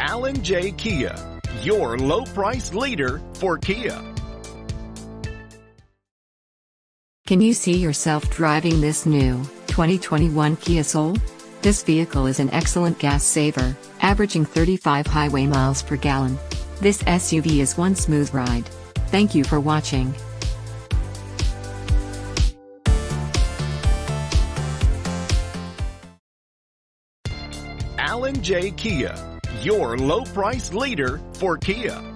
Alan J. Kia, your low-price leader for Kia. Can you see yourself driving this new 2021 Kia Soul? This vehicle is an excellent gas saver, averaging 35 highway miles per gallon. This SUV is one smooth ride. Thank you for watching. Alan J. Kia, your low-price leader for Kia.